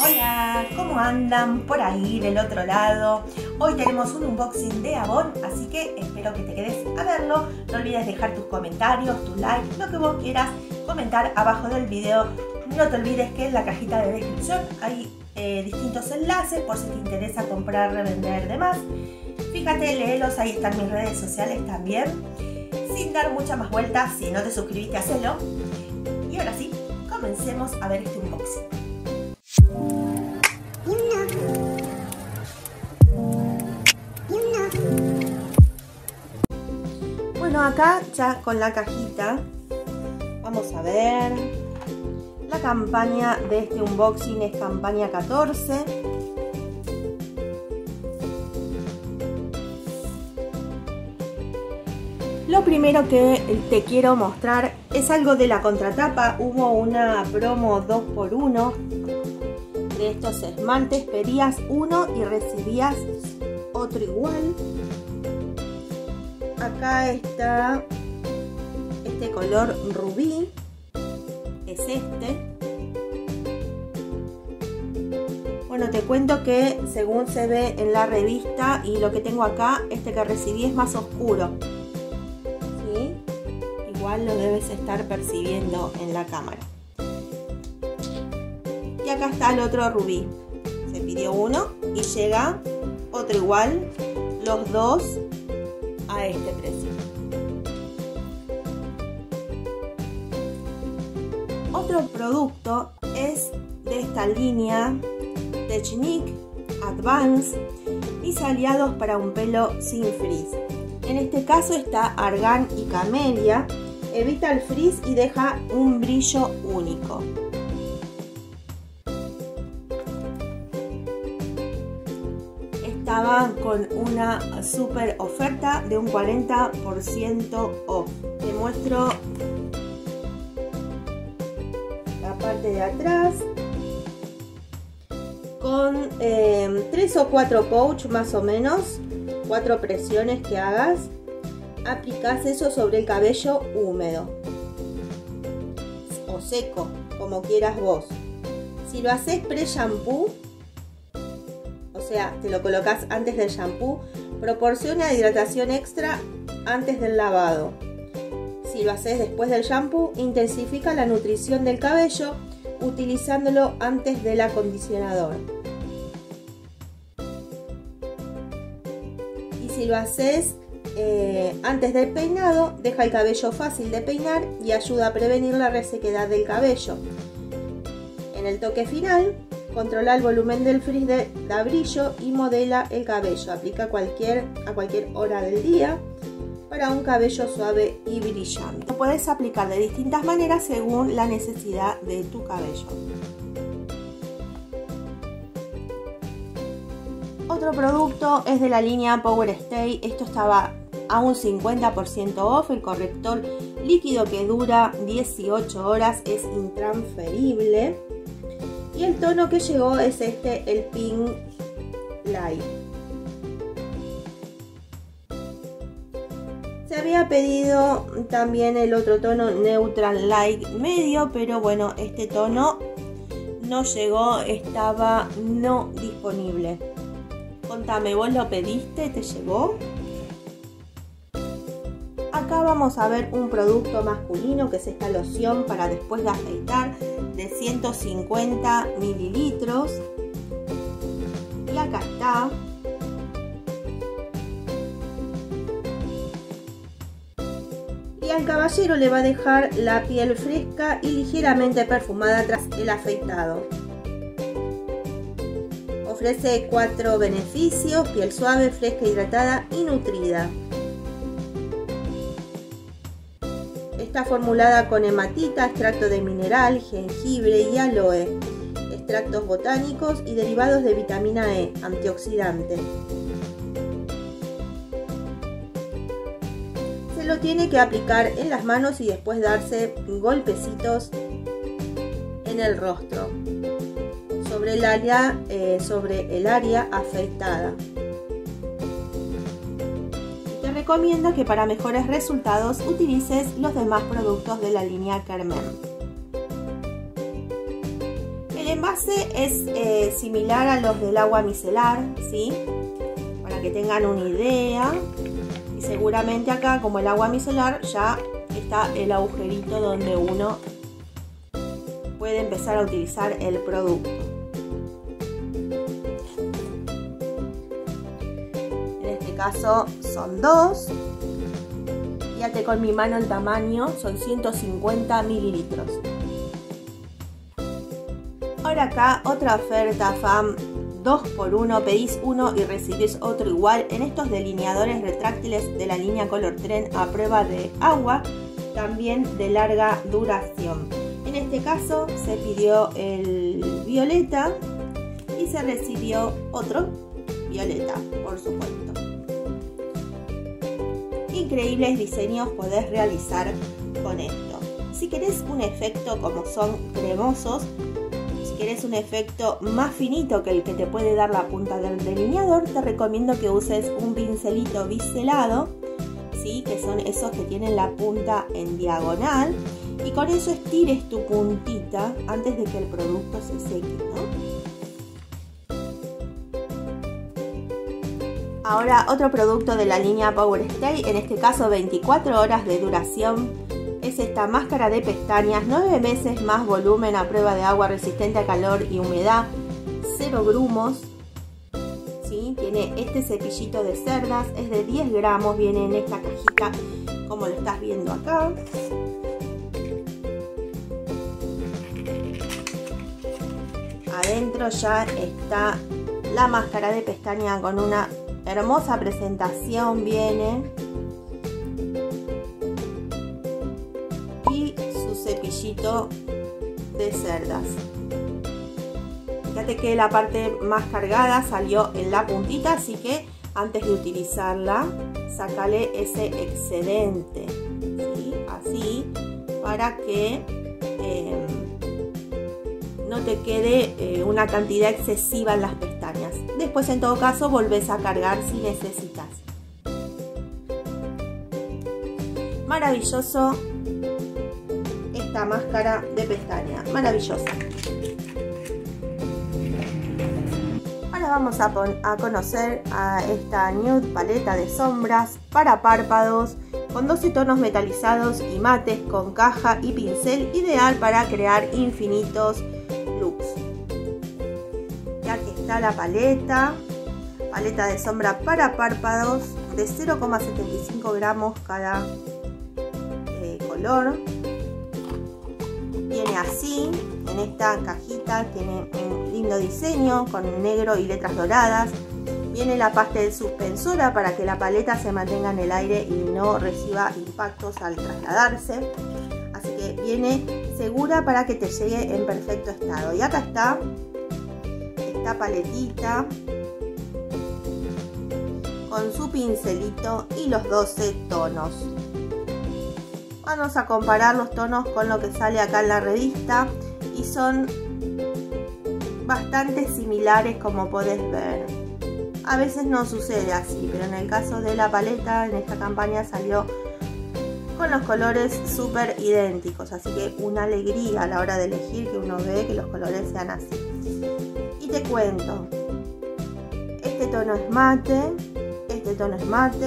Hola, ¿cómo andan por ahí del otro lado? Hoy tenemos un unboxing de Avon, así que espero que te quedes a verlo. No olvides dejar tus comentarios, tu like, lo que vos quieras comentar abajo del video. No te olvides que en la cajita de descripción hay distintos enlaces por si te interesa comprar, revender, demás. Fíjate, léelos, ahí están mis redes sociales también. Sin dar muchas más vueltas, si no te suscribiste, hacelo. Y ahora sí, comencemos a ver este unboxing. Bueno, acá ya con la cajita vamos a ver. La campaña de este unboxing es campaña 14. Lo primero que te quiero mostrar es algo de la contratapa. Hubo una promo 2x1 de estos esmaltes. Pedías uno y recibías otro igual. Acá está este color rubí. Es este. Bueno, te cuento que según se ve en la revista y lo que tengo acá, este que recibí es más oscuro. ¿Sí? Igual lo debes estar percibiendo en la cámara. Y acá está el otro rubí. Se pidió uno y llega otro igual, los dos a este precio. Otro producto es de esta línea Technique Advance, mis aliados para un pelo sin frizz. En este caso está argán y camelia, evita el frizz y deja un brillo único. Estaba con una super oferta de un 40% off. Te muestro la parte de atrás con 3 o 4 pouch más o menos, 4 presiones que hagas. Aplicas eso sobre el cabello húmedo o seco, como quieras vos. Si lo haces pre-shampoo, o sea, te lo colocas antes del shampoo, proporciona hidratación extra antes del lavado. Si lo haces después del shampoo, intensifica la nutrición del cabello utilizándolo antes del acondicionador. Y si lo haces antes del peinado, deja el cabello fácil de peinar y ayuda a prevenir la resequedad del cabello. En el toque final, controla el volumen del frizz, da brillo y modela el cabello. Aplica a cualquier hora del día para un cabello suave y brillante. Lo puedes aplicar de distintas maneras según la necesidad de tu cabello. Otro producto es de la línea Power Stay. Esto estaba a un 50% off. El corrector líquido que dura 18 horas es intransferible. Y el tono que llegó es este, el Pink Light. Se había pedido también el otro tono Neutral Light medio, pero bueno, este tono no llegó, estaba no disponible. Contame, ¿vos lo pediste? ¿Te llegó? Acá vamos a ver un producto masculino que es esta loción para después de afeitar de 150 mililitros. Y acá está. Y al caballero le va a dejar la piel fresca y ligeramente perfumada tras el afeitado. Ofrece 4 beneficios: piel suave, fresca, hidratada y nutrida. Está formulada con hematita, extracto de mineral, jengibre y aloe, extractos botánicos y derivados de vitamina E, antioxidante. Se lo tiene que aplicar en las manos y después darse golpecitos en el rostro, sobre el área afeitada. Recomienda que para mejores resultados utilices los demás productos de la línea Carmen. El El envase es similar a los del agua micelar, ¿sí? Para que tengan una idea. Y seguramente acá, como el agua micelar, ya está el agujerito donde uno puede empezar a utilizar el producto. En este caso son 2. Fíjate con mi mano el tamaño, son 150 mililitros. Ahora acá otra oferta FAM 2x1, pedís uno y recibís otro igual en estos delineadores retráctiles de la línea Color Trend a prueba de agua, también de larga duración. En este caso se pidió el violeta y se recibió otro violeta, por supuesto. Increíbles diseños podés realizar con esto. Si querés un efecto como son cremosos, si querés un efecto más finito que el que te puede dar la punta del delineador, te recomiendo que uses un pincelito biselado, ¿sí? Que son esos que tienen la punta en diagonal, y con eso estires tu puntita antes de que el producto se seque, ¿no? Ahora otro producto de la línea Power Stay, en este caso 24 horas de duración, es esta máscara de pestañas, 9 meses más volumen a prueba de agua, resistente a calor y humedad, 0 grumos, ¿sí? Tiene este cepillito de cerdas, es de 10 gramos, viene en esta cajita como lo estás viendo acá. Adentro ya está la máscara de pestaña con una hermosa presentación, viene, y su cepillito de cerdas. Fíjate que la parte más cargada salió en la puntita, así que antes de utilizarla, sacale ese excedente, ¿sí? Así, para que no te quede una cantidad excesiva en las pestañas. Después, en todo caso, volvés a cargar si necesitas. Maravilloso esta máscara de pestaña, maravillosa. Ahora vamos a conocer a esta nude paleta de sombras para párpados con 12 tonos metalizados y mates, con caja y pincel, ideal para crear infinitos looks. Y aquí está la paleta de sombra para párpados de 0,75 gramos cada color. Viene así, en esta cajita, tiene un lindo diseño con negro y letras doradas. Viene la pastel suspensora para que la paleta se mantenga en el aire y no reciba impactos al trasladarse. Así que viene segura para que te llegue en perfecto estado. Y acá está esta paletita con su pincelito y los 12 tonos. Vamos a comparar los tonos con lo que sale acá en la revista y son bastante similares, como podés ver. A veces no sucede así, pero en el caso de la paleta, en esta campaña salió con los colores súper idénticos, así que una alegría a la hora de elegir, que uno ve que los colores sean así. Y te cuento, este tono es mate, este tono es mate,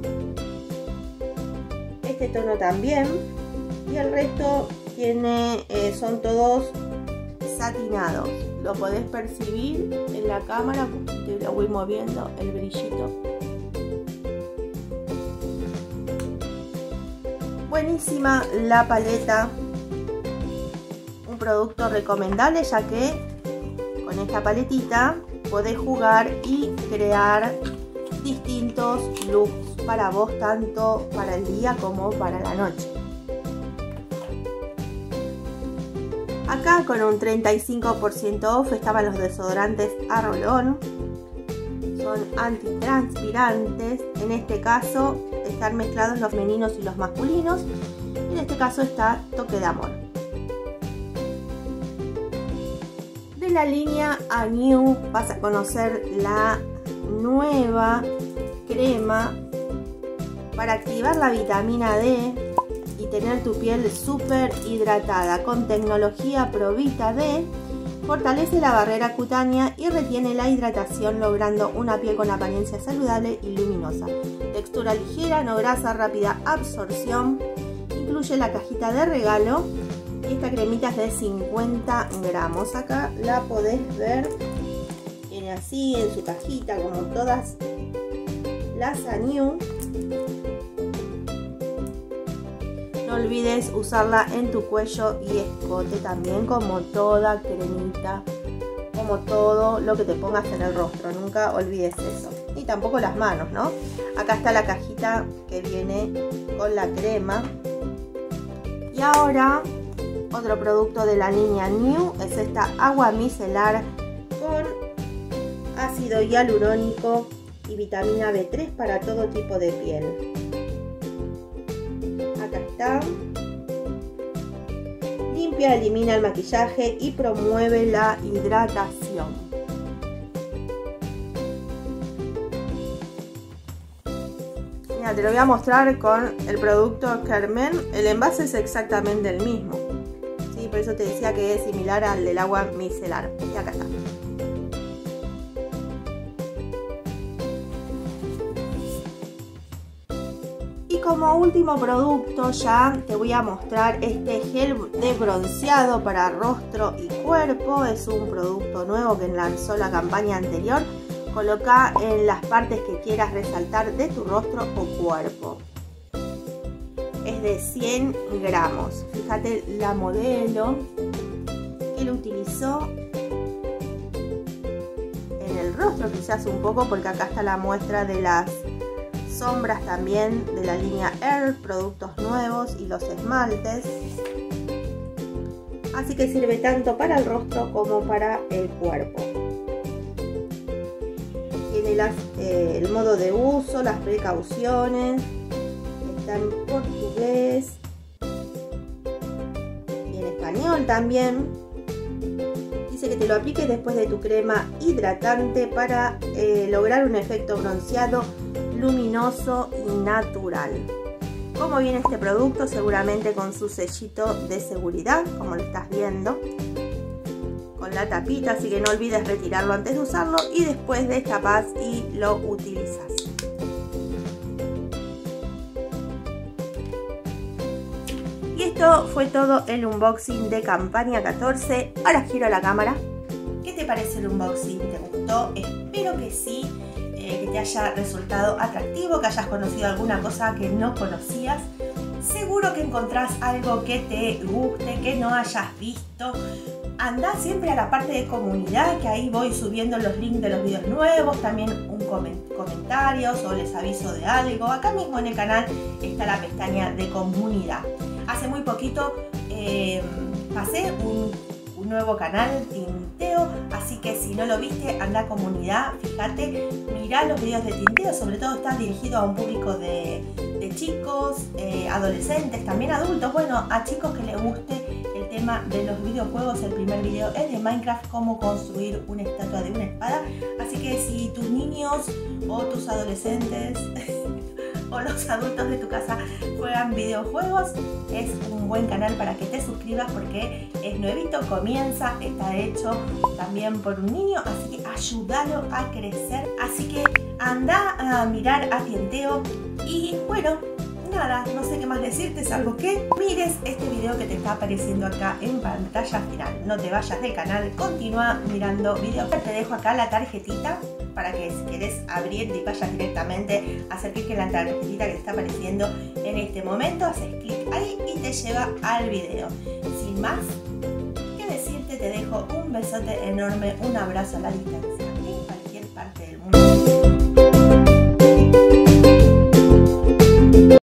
este tono también, y el resto tiene, son todos satinados. Lo podés percibir en la cámara, te lo voy moviendo, el brillito. Buenísima la paleta, un producto recomendable, ya que con esta paletita podés jugar y crear distintos looks para vos, tanto para el día como para la noche. Acá con un 35% off estaban los desodorantes a rolón, son antitranspirantes. En este caso están mezclados los femeninos y los masculinos. En este caso está Toque de Amor. De la línea Anew vas a conocer la nueva crema para activar la vitamina D y tener tu piel súper hidratada, con tecnología Provita D, Fortalece la barrera cutánea y retiene la hidratación, logrando una piel con apariencia saludable y luminosa. Textura ligera, no grasa, rápida absorción. Incluye la cajita de regalo. Y esta cremita es de 50 gramos. Acá la podés ver. Viene así en su cajita, como todas las Anew. No olvides usarla en tu cuello y escote también, como toda cremita, como todo lo que te pongas en el rostro. Nunca olvides eso. Y tampoco las manos, ¿no? Acá está la cajita que viene con la crema. Y ahora, otro producto de la línea New es esta agua micelar con ácido hialurónico y vitamina B3 para todo tipo de piel. Acá está. Limpia, elimina el maquillaje y promueve la hidratación. Mira, te lo voy a mostrar con el producto Carmen. El envase es exactamente el mismo. Sí, por eso te decía que es similar al del agua micelar. Y acá está. Como último producto ya te voy a mostrar este gel de bronceado para rostro y cuerpo. Es un producto nuevo que lanzó la campaña anterior. Coloca en las partes que quieras resaltar de tu rostro o cuerpo. Es de 100 gramos. Fíjate la modelo que lo utilizó en el rostro, quizás un poco, porque acá está la muestra de las sombras también de la línea Air, productos nuevos y los esmaltes. Así que sirve tanto para el rostro como para el cuerpo. Tiene el modo de uso, las precauciones, está en portugués y en español también. Dice que te lo apliques después de tu crema hidratante para lograr un efecto bronceado luminoso y natural. ¿Cómo viene este producto? Seguramente con su sellito de seguridad, como lo estás viendo, con la tapita, así que no olvides retirarlo antes de usarlo y después destapás y lo utilizas. Y esto fue todo el unboxing de campaña 14. Ahora giro la cámara. ¿Qué te parece el unboxing? ¿Te gustó? Espero que sí. Que te haya resultado atractivo, que hayas conocido alguna cosa que no conocías. Seguro que encontrás algo que te guste, que no hayas visto. Anda siempre a la parte de comunidad, que ahí voy subiendo los links de los videos nuevos, también comentarios o les aviso de algo. Acá mismo en el canal está la pestaña de comunidad. Hace muy poquito pasé un nuevo canal, Tinteo, así que si no lo viste, anda a comunidad, fíjate, mirá los videos de tinteo, sobre todo está dirigido a un público de chicos, adolescentes, también adultos, bueno, a chicos que les guste el tema de los videojuegos. El primer video es de Minecraft, cómo construir una estatua de una espada, así que si tus niños o tus adolescentes o los adultos de tu casa juegan videojuegos, es un buen canal para que te suscribas porque es nuevito, comienza, está hecho también por un niño, así que ayúdalo a crecer. Así que anda a mirar a Tinteo y bueno, nada, no sé qué más decirte, salvo que mires este video que te está apareciendo acá en pantalla final. No te vayas del canal, continúa mirando videos. Te dejo acá la tarjetita para que si quieres abrir y vayas directamente a hacer clic en la tarjetita que te está apareciendo en este momento. Haces clic ahí y te lleva al video. Sin más que decirte, te dejo un besote enorme, un abrazo a la distancia.